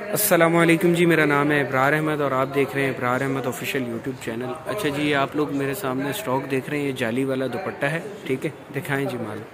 अस्सलामुअलैकुम जी, मेरा नाम है इब्रार अहमद और आप देख रहे हैं Ibrar Ahmed official YouTube channel. अच्छा जी, आप लोग मेरे सामने स्टॉक देख रहे हैं, ये जाली वाला दुपट्टा है, ठीक है। दिखाएं जी माल,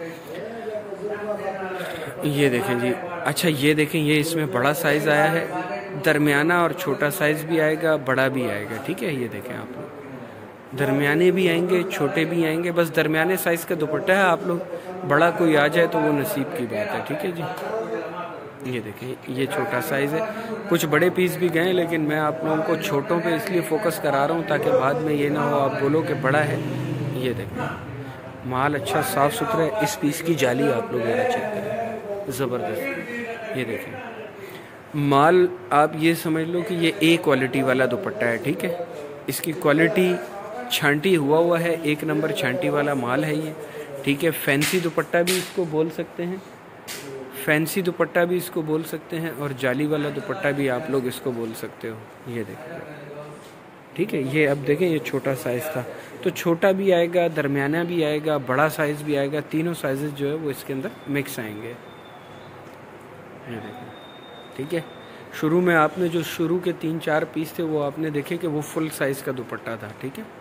ये देखें जी। अच्छा ये देखें, ये इसमें बड़ा साइज़ आया है, दरमियाना और छोटा साइज़ भी आएगा, बड़ा भी आएगा, ठीक है। ये देखें आप लोग, दरमियाने भी आएंगे, छोटे भी आएंगे, बस दरमियाने साइज़ का दुपट्टा है। आप लोग बड़ा कोई आ जाए तो वो नसीब की बात है, ठीक है जी। ये देखें, ये छोटा साइज़ है, कुछ बड़े पीस भी गए, लेकिन मैं आप लोगों को छोटों पे इसलिए फ़ोकस करा रहा हूँ ताकि बाद में ये ना हो आप बोलो कि बड़ा है। ये देखें, माल अच्छा साफ़ सुथरा है। इस पीस की जाली आप लोग ज़रा चेक करें, ज़बरदस्त। ये देखें माल, आप ये समझ लो कि ये ए क्वालिटी वाला दुपट्टा है, ठीक है। इसकी क्वालिटी छांटी हुआ है, एक नंबर छांटी वाला माल है ये, ठीक है। फैंसी दुपट्टा भी इसको बोल सकते हैं, फैंसी दुपट्टा भी इसको बोल सकते हैं, और जाली वाला दुपट्टा भी आप लोग इसको बोल सकते हो। ये देखो, ठीक है। ये अब देखें, ये छोटा साइज़ था, तो छोटा भी आएगा, दरमियाना भी आएगा, बड़ा साइज़ भी आएगा, तीनों साइज़ जो है वो इसके अंदर मिक्स आएंगे। ये देखें, ठीक है। शुरू में आपने जो शुरू के 3-4 पीस थे वो आपने देखे कि वो फुल साइज़ का दुपट्टा था, ठीक है।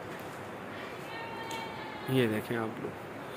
ये देखें आप लोग।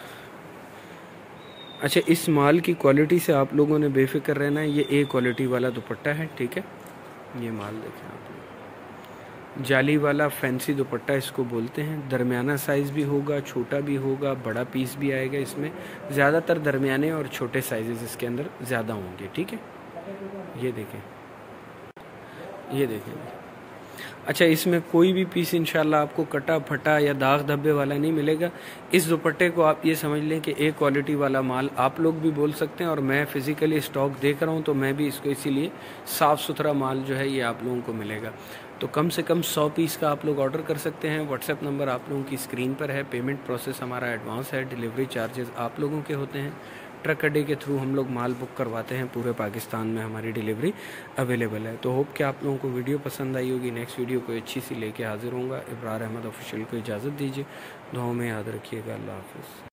अच्छा, इस माल की क्वालिटी से आप लोगों ने बेफिक्र रहना है, ये ए क्वालिटी वाला दुपट्टा है, ठीक है। ये माल देखें आप लोग, जाली वाला फैंसी दुपट्टा इसको बोलते हैं। दरमियाना साइज़ भी होगा, छोटा भी होगा, बड़ा पीस भी आएगा इसमें। ज़्यादातर दरमियाने और छोटे साइज़ इसके अंदर ज़्यादा होंगे, ठीक है। ये देखें, ये देखें। अच्छा, इसमें कोई भी पीस इंशाल्लाह आपको कटा फटा या दाग धब्बे वाला नहीं मिलेगा। इस दुपट्टे को आप ये समझ लें कि ए क्वालिटी वाला माल आप लोग भी बोल सकते हैं, और मैं फ़िज़िकली स्टॉक देख रहा हूँ तो मैं भी इसको इसीलिए साफ़ सुथरा माल जो है ये आप लोगों को मिलेगा। तो कम से कम 100 पीस का आप लोग ऑर्डर कर सकते हैं। व्हाट्सएप नंबर आप लोगों की स्क्रीन पर है। पेमेंट प्रोसेस हमारा एडवांस है, डिलीवरी चार्जेस आप लोगों के होते हैं। ट्रक अड्डे के थ्रू हम लोग माल बुक करवाते हैं, पूरे पाकिस्तान में हमारी डिलीवरी अवेलेबल है। तो होप कि आप लोगों को वीडियो पसंद आई होगी। नेक्स्ट वीडियो को अच्छी सी लेके हाजिर होऊंगा। इब्रार अहमद ऑफिशियल को इजाज़त दीजिए, दुआओं में याद रखिएगा। अल्लाह हाफ़िज़।